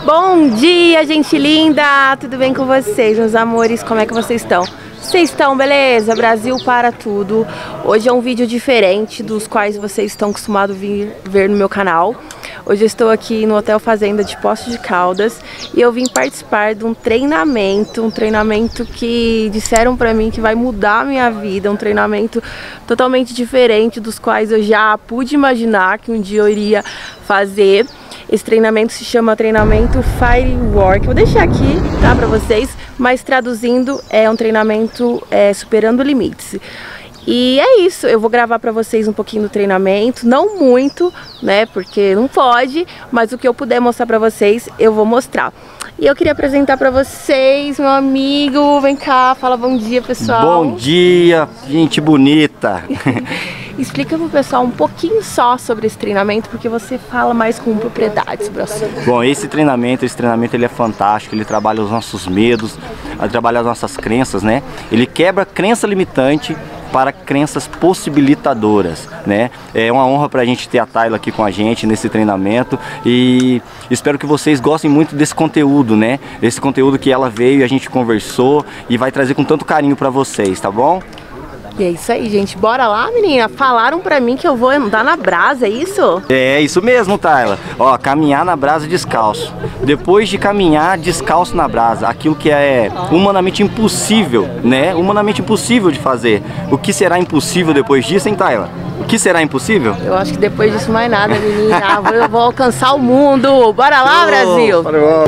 Bom dia, gente linda! Tudo bem com vocês, meus amores? Como é que vocês estão? Vocês estão, beleza? Brasil para tudo! Hoje é um vídeo diferente dos quais vocês estão acostumados a ver no meu canal. Hoje eu estou aqui no Hotel Fazenda de Poços de Caldas e eu vim participar de um treinamento que disseram pra mim que vai mudar a minha vida, um treinamento totalmente diferente dos quais eu já pude imaginar que um dia eu iria fazer. Esse treinamento se chama treinamento Firework. Vou deixar aqui, tá, pra vocês, mas traduzindo é um treinamento superando limites. E é isso, eu vou gravar pra vocês um pouquinho do treinamento, não muito, né, porque não pode, mas o que eu puder mostrar pra vocês, eu vou mostrar. E eu queria apresentar pra vocês, meu amigo, vem cá, fala bom dia, pessoal. Bom dia, gente bonita. Explica pro pessoal um pouquinho só sobre esse treinamento, porque você fala mais com propriedade sobre o assunto. Bom, esse treinamento ele é fantástico, ele trabalha os nossos medos, ele trabalha as nossas crenças, né? Ele quebra crença limitante para crenças possibilitadoras, né? É uma honra pra gente ter a Tayla aqui com a gente nesse treinamento e espero que vocês gostem muito desse conteúdo, né? Esse conteúdo que ela veio e a gente conversou e vai trazer com tanto carinho pra vocês, tá bom? E é isso aí, gente. Bora lá, menina. Falaram pra mim que eu vou andar na brasa, é isso? É isso mesmo, Tayla. Ó, caminhar na brasa descalço. Depois de caminhar descalço na brasa, aquilo que é humanamente impossível, né? Humanamente impossível de fazer. O que será impossível depois disso, hein, Tayla? O que será impossível? Eu acho que depois disso mais nada, menina. Eu vou alcançar o mundo. Bora lá, Brasil!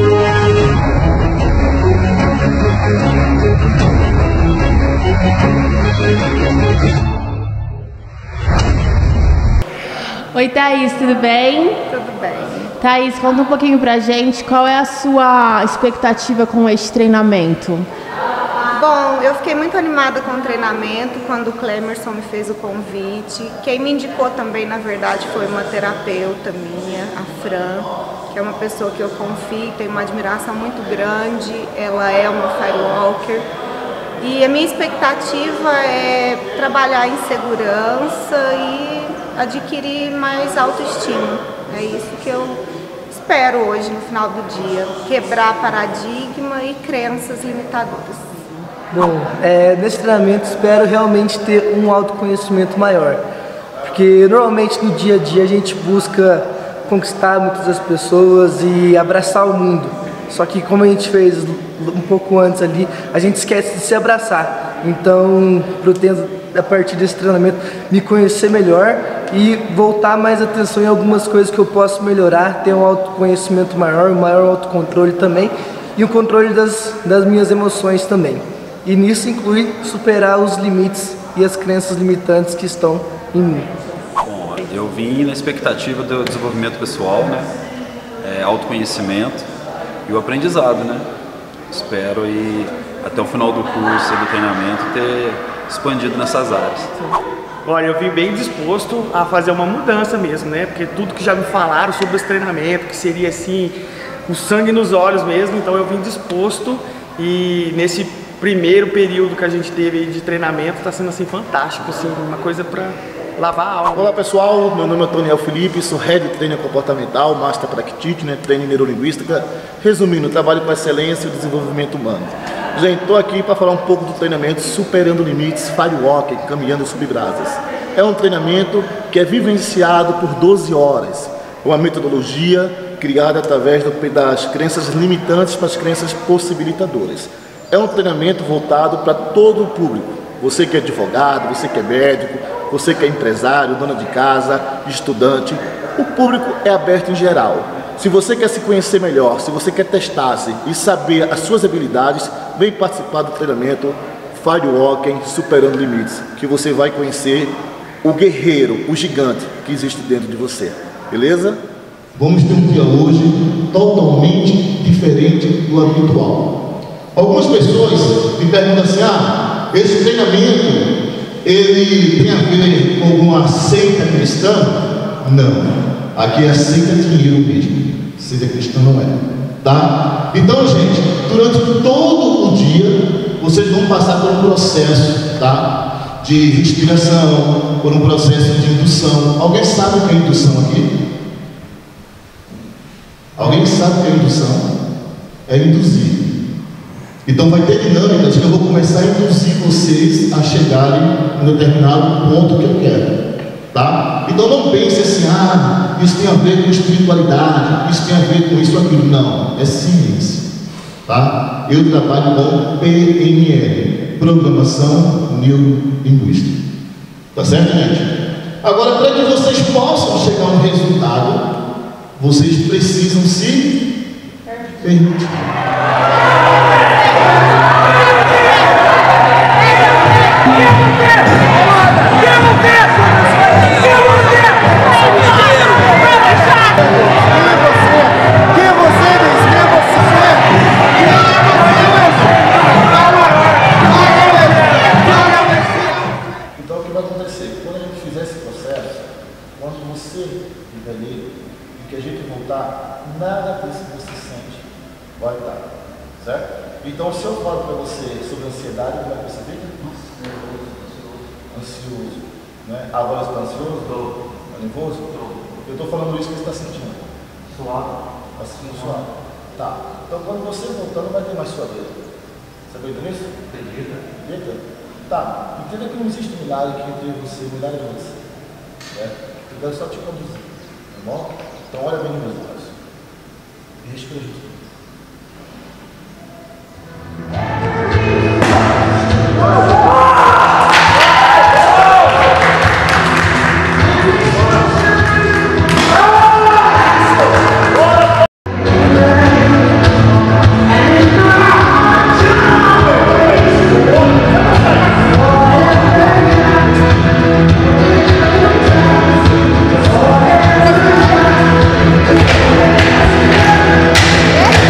Oi, Thaís, tudo bem? Tudo bem. Thaís, conta um pouquinho pra gente qual é a sua expectativa com este treinamento. Bom, eu fiquei muito animada com o treinamento quando o Clemerson me fez o convite. Quem me indicou também, na verdade, foi uma terapeuta minha, a Fran, que é uma pessoa que eu confio, tenho uma admiração muito grande. Ela é uma Firewalker. E a minha expectativa é trabalhar em segurança e adquirir mais autoestima. É isso que eu espero hoje no final do dia. Quebrar paradigma e crenças limitadoras. Bom, nesse treinamento espero realmente ter um autoconhecimento maior. Porque normalmente no dia a dia a gente busca conquistar muitas das pessoas e abraçar o mundo. Só que como a gente fez um pouco antes ali, a gente esquece de se abraçar. Então, pretendo, a partir desse treinamento, me conhecer melhor e voltar mais atenção em algumas coisas que eu posso melhorar, ter um autoconhecimento maior, um maior autocontrole também e o controle das minhas emoções também. E nisso inclui superar os limites e as crenças limitantes que estão em mim. Bom, eu vim na expectativa do desenvolvimento pessoal, né? Autoconhecimento e o aprendizado, né? Espero ir até o final do curso e do treinamento ter expandido nessas áreas. Olha, eu vim bem disposto a fazer uma mudança mesmo, né? Porque tudo que já me falaram sobre esse treinamento, que seria assim, o sangue nos olhos mesmo, então eu vim disposto e nesse primeiro período que a gente teve de treinamento está sendo assim fantástico, assim, uma coisa para lavar a alma. Olá pessoal, meu nome é Toniel Felipe, sou Head Trainer Comportamental, Master Practitioner, Trainer em Neurolinguística. Resumindo, trabalho com excelência e desenvolvimento humano. Gente, estou aqui para falar um pouco do treinamento Superando Limites, Firewalk, Caminhando Sob Brasas. É um treinamento que é vivenciado por 12 horas. É uma metodologia criada através das crenças limitantes para as crenças possibilitadoras. É um treinamento voltado para todo o público. Você que é advogado, você que é médico, você que é empresário, dona de casa, estudante, o público é aberto em geral. Se você quer se conhecer melhor, se você quer testar-se e saber as suas habilidades, vem participar do treinamento Firewalking Superando Limites, que você vai conhecer o guerreiro, o gigante que existe dentro de você. Beleza? Vamos ter um dia hoje totalmente diferente do habitual. Algumas pessoas me perguntam assim, esse treinamento, ele tem a ver com alguma seita cristã? Não. Aqui é seita dinheiro mesmo. Seita cristã não é. Tá? Então, gente, durante todo o dia, vocês vão passar por um processo, tá? De respiração, por um processo de indução. Alguém sabe o que é indução aqui? Alguém sabe o que é indução? é induzir. Então vai ter dinâmicas que eu vou começar a induzir vocês a chegarem em um determinado ponto que eu quero. Tá? Então não pense assim, isso tem a ver com espiritualidade, isso tem a ver com isso ou aquilo. Não, é ciência. Tá? Eu trabalho com PNL, Programação Neurolinguística. Tá certo, gente? Agora, para que vocês possam chegar a um resultado, vocês precisam se permitir. Então o que vai acontecer? Quando a gente fizer esse processo, quando você entender e que a gente voltar, nada disso que você sente vai dar, certo? Então se eu falo para você sobre ansiedade, como é que você fica? Ansioso, né? Agora você está ansioso? Estou. Está nervoso? Estou. Eu estou falando isso que você está sentindo. Suado. Está sentindo suado? Tá. Então quando você voltar não vai ter mais suadeira. Você acredita nisso? Acredita? Tá. Entenda que não existe milagre que entre você, milagre de você. Certo? Eu quero só te conduzir. Tá bom? Então olha bem nos meus olhos. Respira justo. Yeah.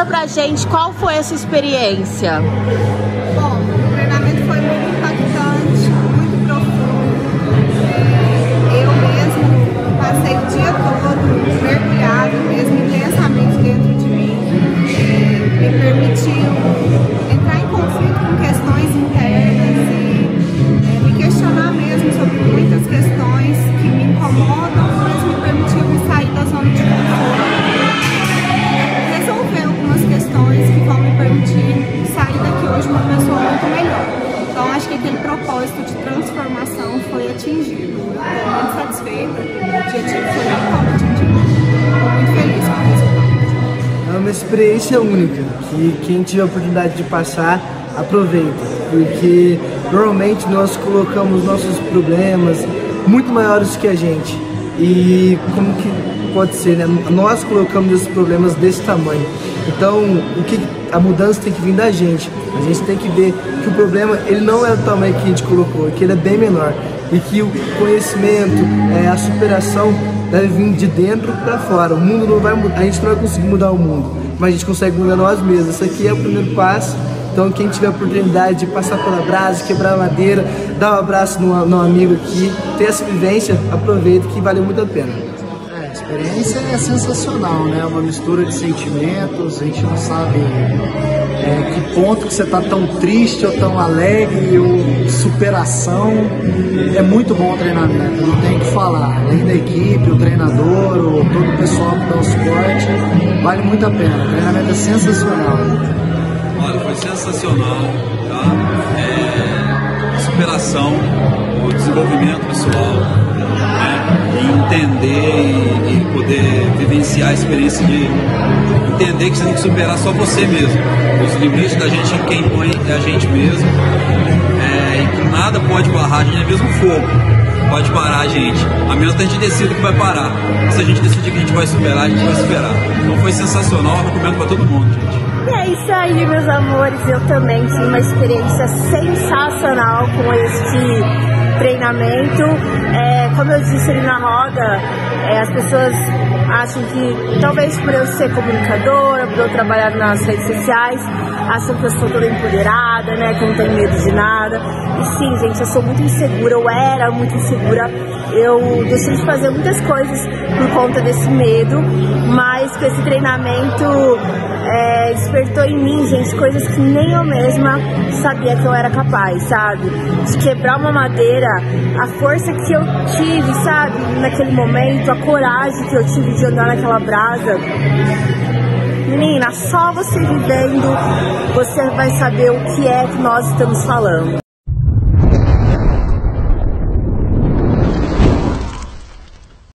Conta pra gente qual foi essa experiência. Bom, o treinamento foi muito impactante, muito profundo. Eu mesmo passei o dia todo mergulhado mesmo intensamente dentro de mim. Me permitiu entrar em conflito com questões internas e me questionar mesmo sobre muitas questões que me incomodam, mas me permitiu me sair da zona de conforto. Resolver algumas questões que vão me permitir sair daqui hoje uma pessoa muito melhor. Então acho que aquele propósito de transformação foi atingido. Estou muito satisfeita, o objetivo foi muito atingido. Estou muito feliz com o resultado. É uma experiência única, que quem tiver a oportunidade de passar, aproveita, porque normalmente nós colocamos nossos problemas muito maiores que a gente, e como que pode ser, né? Nós colocamos esses problemas desse tamanho, então a mudança tem que vir da gente, a gente tem que ver que o problema ele não é do tamanho que a gente colocou, que ele é bem menor, e que o conhecimento, a superação deve vir de dentro para fora. O mundo não vai mudar, a gente não vai conseguir mudar o mundo, mas a gente consegue mudar nós mesmos. Isso aqui é o primeiro passo. Então quem tiver a oportunidade de passar pela brasa, quebrar a madeira, dar um abraço no amigo aqui, ter essa vivência, aproveita que valeu muito a pena. A experiência é sensacional, né? Uma mistura de sentimentos, a gente não sabe que ponto que você está tão triste ou tão alegre, ou superação. É muito bom o treinamento, não tem o que falar. Além da equipe, o treinador, todo o pessoal que dá o suporte, vale muito a pena. O treinamento é sensacional. Olha, foi sensacional, tá? Superação, o desenvolvimento pessoal, né? E entender e poder vivenciar a experiência de entender que você tem que superar só você mesmo. Os limites da gente, quem põe é a gente mesmo, e que nada pode barrar a gente, é mesmo fogo pode parar a gente, a menos que a gente decida que vai parar. Se a gente decidir que a gente vai superar, a gente vai superar. Então foi sensacional, eu recomendo para todo mundo, gente. E é isso aí, meus amores, eu também tive uma experiência sensacional com este treinamento. Como eu disse ali na roda, as pessoas acham que talvez por eu ser comunicadora, por eu trabalhar nas redes sociais, acham que eu sou toda empoderada, né, que eu não tenho medo de nada. E sim, gente, eu sou muito insegura, eu era muito insegura. Eu deixei de fazer muitas coisas por conta desse medo, mas com esse treinamento despertou em mim, gente, coisas que nem eu mesma sabia que eu era capaz, sabe? De quebrar uma madeira, a força que eu tive, sabe? Naquele momento, a coragem que eu tive de andar naquela brasa. Menina, só você vivendo, você vai saber o que é que nós estamos falando.